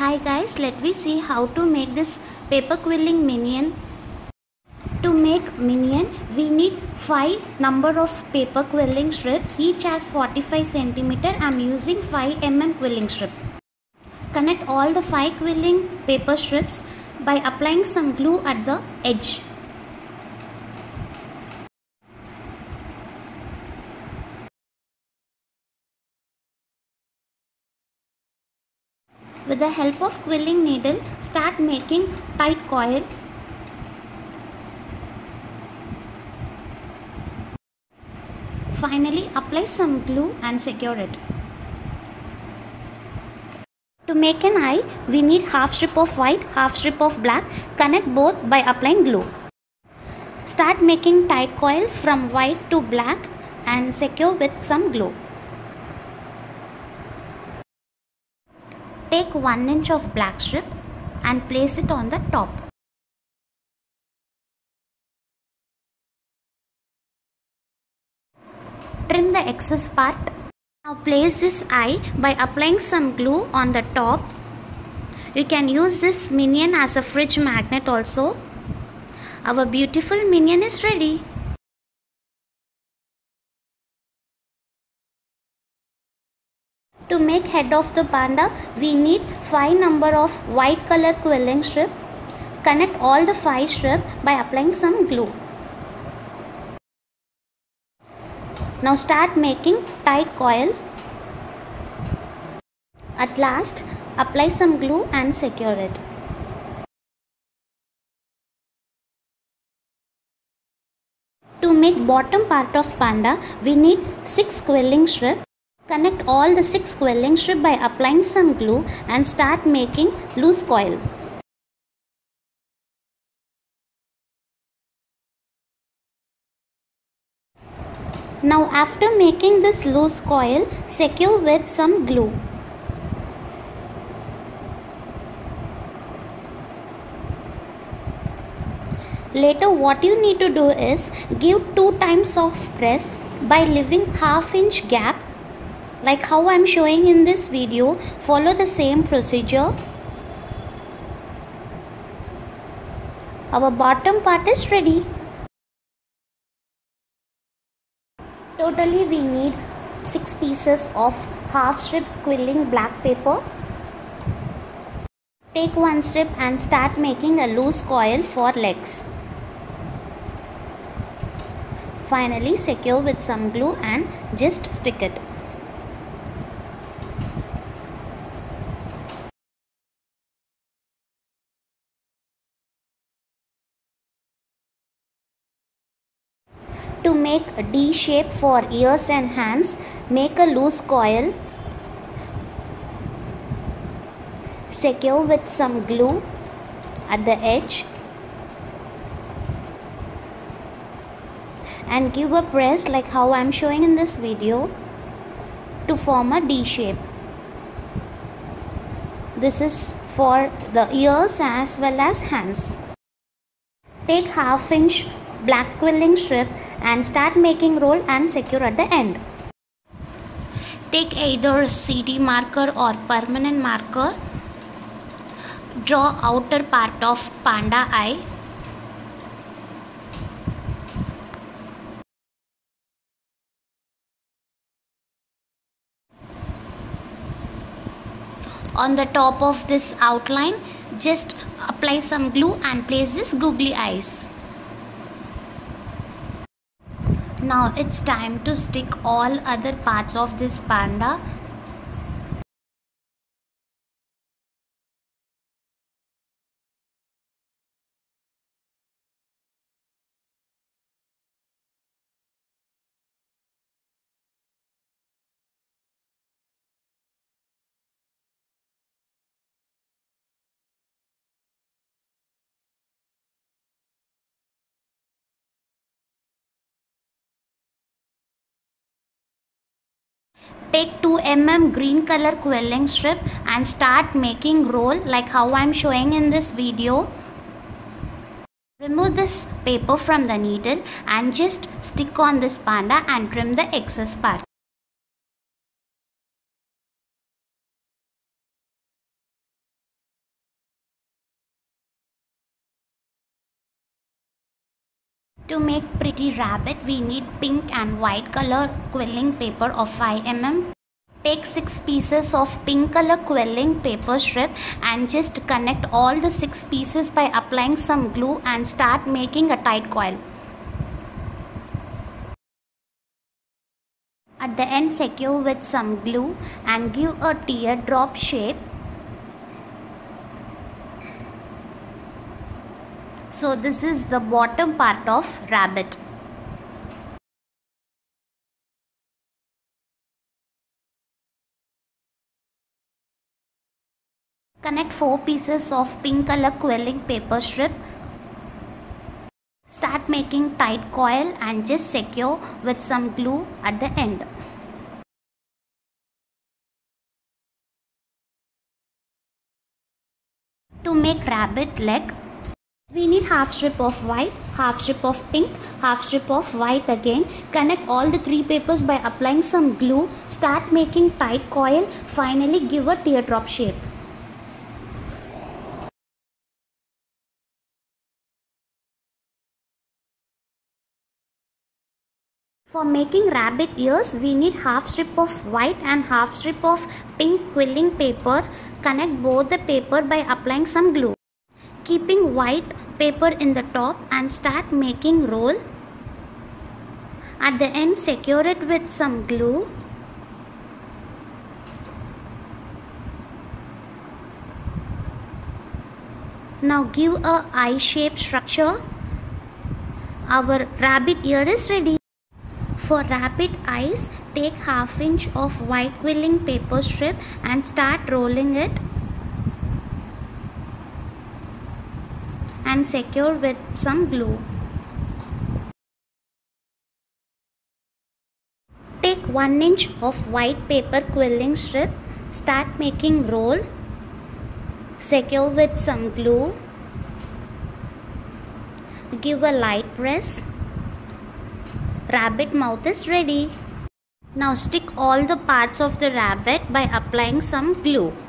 Hi guys, let me see how to make this paper quilling minion. To make minion, we need 5 number of paper quilling strip. Each has 45 centimeter. I'm using 5 quilling strip. Connect all the 5 quilling paper strips by applying some glue at the edge. With the help of quilling needle, start making tight coil. Finally, apply some glue and secure it. To make an eye, we need half strip of white, half strip of black. Connect both by applying glue. Start making tight coil from white to black and secure with some glue. Take 1 inch of black strip and place it on the top. Trim the excess part. Now place this eye by applying some glue on the top. You can use this minion as a fridge magnet also. Our beautiful minion is ready. To make head of the panda, we need 5 number of white color quilling strip. Connect all the 5 strip by applying some glue. Now start making tight coil. At last, apply some glue and secure it. To make bottom part of panda, we need 6 quilling strip. Connect all the 6 quilling strip by applying some glue and start making loose coil. Now after making this loose coil, secure with some glue. Later what you need to do is give 2 times of press by leaving half inch gap like how I am showing in this video. Follow the same procedure. Our bottom part is ready. Totally we need 6 pieces of half strip quilling black paper. Take 1 strip and start making a loose coil for legs. Finally secure with some glue and just stick it. To make a D shape for ears and hands, make a loose coil. Secure with some glue at the edge and give a press like how I am showing in this video to form a D shape. This is for the ears as well as hands. Take half inch black quilling strip and start making roll and secure at the end. Take either CD marker or permanent marker. Draw outer part of panda eye. On the top of this outline, just apply some glue and place this googly eyes. Now it's time to stick all other parts of this panda. Take 2 green color quilling strip and start making roll like how I am showing in this video. Remove this paper from the needle and just stick on this panda and trim the excess part. To make pretty rabbit, we need pink and white color quilling paper of 5 mm. Take 6 pieces of pink color quilling paper strip and just connect all the 6 pieces by applying some glue and start making a tight coil. At the end, secure with some glue and give a teardrop shape. So this is the bottom part of rabbit. Connect 4 pieces of pink color quilling paper strip. Start making tight coil and just secure with some glue at the end. To make rabbit leg, we need half strip of white, half strip of pink, half strip of white again. Connect all the 3 papers by applying some glue. Start making tight coil. Finally give a teardrop shape. For making rabbit ears, we need half strip of white and half strip of pink quilling paper. Connect both the paper by applying some glue. Keeping white paper in the top and start making roll. At the end, secure it with some glue. Now give a eye-shaped structure. Our rabbit ear is ready. For rabbit eyes, take half inch of white quilling paper strip and start rolling it and secure with some glue. Take 1 inch of white paper quilling strip, start making roll, secure with some glue, give a light press. Rabbit mouth is ready. Now stick all the parts of the rabbit by applying some glue.